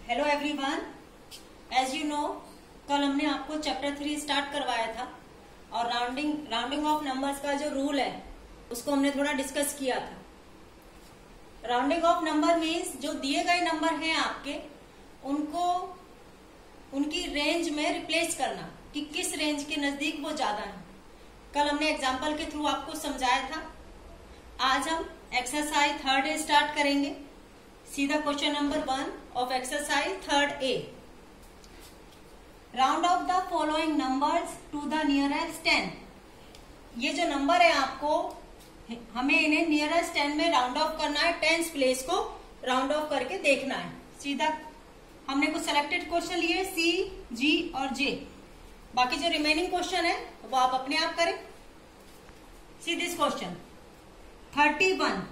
Hello everyone, as you know कल हमने आपको चैप्टर 3 स्टार्ट करवाया था और राउंडिंग ऑफ नंबर्स का जो रूल है उसको हमने थोड़ा डिस्कस किया था। राउंडिंग ऑफ नंबर मीन्स जो दिए गए नंबर हैं आपके उनको उनकी रेंज में रिप्लेस करना कि किस रेंज के नजदीक वो ज्यादा है। कल हमने एग्जाम्पल के थ्रू आपको समझाया था। आज हम एक्सरसाइज 3rd ए स्टार्ट करेंगे। सीधा question number 1 of exercise 3rd A. Round off the following numbers to the nearest 10। ये जो नंबर है आपको हमें इन्हें नियरेस्ट 10 में राउंड ऑफ करना है। 10th प्लेस को राउंड ऑफ करके देखना है। सीधा हमने कुछ सेलेक्टेड क्वेश्चन लिए सी, जी और जे। बाकी जो रिमेनिंग क्वेश्चन है वो आप अपने आप करें। सी दिस क्वेश्चन 31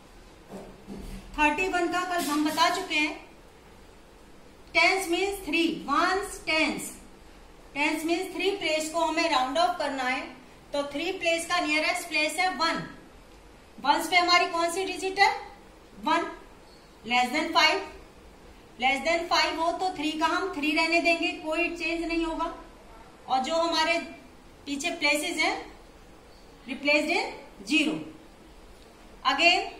का कल हम बता चुके हैं। Tens means 3 ones tens. Tens means 3 place को हमें राउंड ऑफ करना है तो 3 प्लेस का नियरेस्ट प्लेस है 1। वंस पे हमारी कौन सी डिजिट है 1। Less than 5। लेस देन 5 हो तो 3 का हम 3 रहने देंगे, कोई चेंज नहीं होगा। और जो हमारे पीछे प्लेसेस हैं रिप्लेस्ड इन 0। अगेन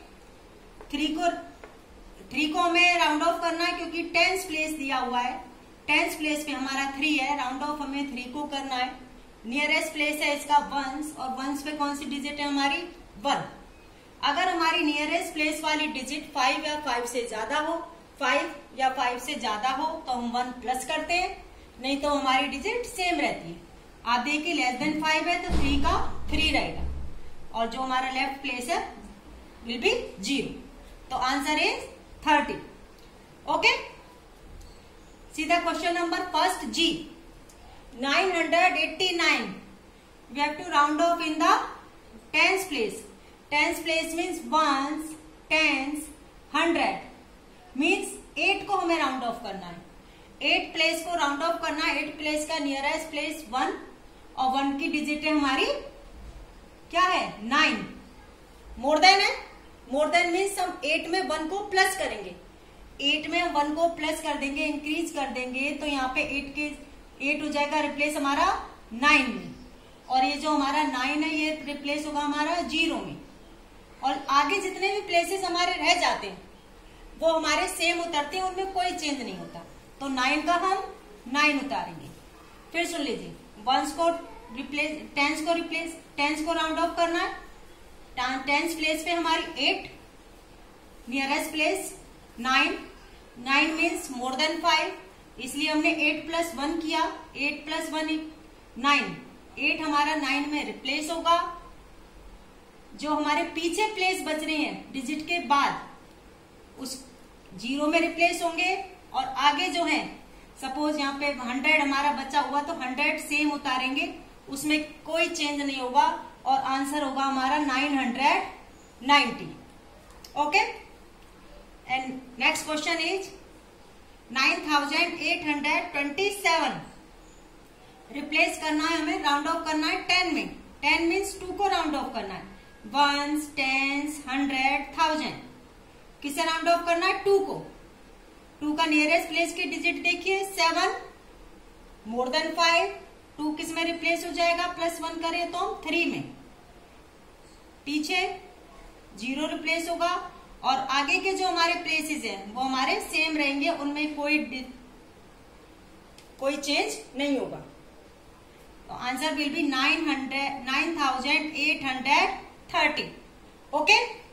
3 को हमें राउंड ऑफ करना है क्योंकि 10th प्लेस दिया हुआ है। 10th प्लेस में हमारा 3 है, राउंड ऑफ हमें 3 को करना है। नियरेस्ट प्लेस है इसका 1 और 1 पे कौन सी डिजिट है हमारी 1। अगर हमारी नियरेस्ट प्लेस वाली डिजिट 5 या 5 से ज्यादा हो, 5 या 5 से ज्यादा हो तो हम 1 प्लस करते हैं, नहीं तो हमारी डिजिट सेम रहती है। आप देखिए लेस देन 5 है तो 3 का 3 रहेगा और जो हमारा लेफ्ट प्लेस है विल बी 0। तो आंसर इज 30। ओके, सीधा question number first G 989। We have to round off in the 10th place. 10th place means ones, tens, 100 means 8 को हमें राउंड ऑफ करना है। 8 प्लेस को राउंड ऑफ करना है। 8 प्लेस का नियरेस्ट प्लेस 1 और 1 की डिजिट है हमारी क्या है 9। मोर देन है, मोर देन मीन्स हम 8 में 1 को प्लस करेंगे। 8 में हम 1 को प्लस कर देंगे, इंक्रीज कर देंगे तो यहाँ पे 8 हो जाएगा रिप्लेस हमारा 9 में। और ये जो हमारा 9 है ये रिप्लेस होगा हमारा 0 में। और आगे जितने भी प्लेसेस हमारे रह जाते हैं वो हमारे सेम उतरते हैं, उनमें कोई चेंज नहीं होता। तो 9 का हम 9 उतारेंगे। फिर सुन लीजिए 1 को रिप्लेस 10 को राउंड ऑफ करना है। 10th प्लेस पे हमारी 8, nearest place 9। 9 means more than 5, इसलिए हमने 8 प्लस 1 किया। 8 प्लस 1 9। 8 हमारा 9 में रिप्लेस होगा। जो हमारे पीछे प्लेस बच रहे हैं डिजिट के बाद उस 0 में रिप्लेस होंगे। और आगे जो है सपोज यहाँ पे 100 हमारा बचा हुआ तो 100 सेम उतारेंगे, उसमें कोई चेंज नहीं होगा और आंसर होगा हमारा 990। Okay, and next question is 9827। Replace करना है हमें, राउंड ऑफ करना है 10 में। 10 मीन्स 2 को राउंड ऑफ करना है। वंस, टेंस, 100, 1000 किसे राउंड ऑफ करना है 2 को। 2 का नियरेस्ट प्लेस की डिजिट देखिए 7, मोर देन 5। 2 किस में रिप्लेस हो जाएगा प्लस 1 करें तो हम 3 में। पीछे 0 रिप्लेस होगा और आगे के जो हमारे प्लेसेस हैं वो हमारे सेम रहेंगे, उनमें कोई चेंज नहीं होगा। तो आंसर विल बी 9830। ओके,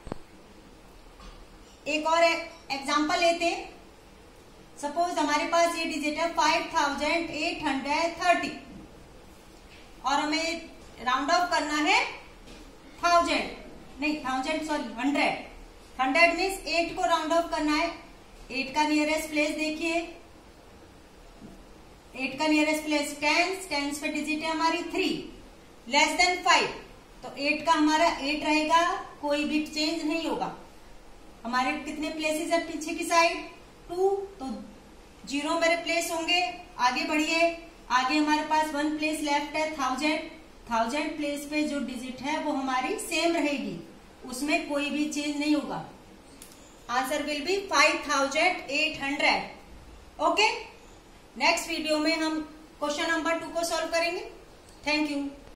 एक और एग्जांपल लेते हैं। सपोज हमारे पास ये डिजिट है 5830 और हमें राउंड ऑफ करना है 100 मीन्स 8 को राउंड ऑफ करना है। 8 का नियरेस्ट प्लेस देखिए, 8 का नियरेस्ट प्लेस 10 पे डिजिट है हमारी 3। लेस देन 5 तो 8 का हमारा 8 रहेगा, कोई भी चेंज नहीं होगा। हमारे कितने प्लेसेस है पीछे की साइड 2, तो 0 में रिप्लेस होंगे। आगे बढ़िए, आगे हमारे पास 1 प्लेस लेफ्ट है 1000 प्लेस पे जो डिजिट है वो हमारी सेम रहेगी, उसमें कोई भी चेंज नहीं होगा। Answer will be 5800। Okay, next video में हम क्वेश्चन नंबर 2 को सॉल्व करेंगे। Thank you.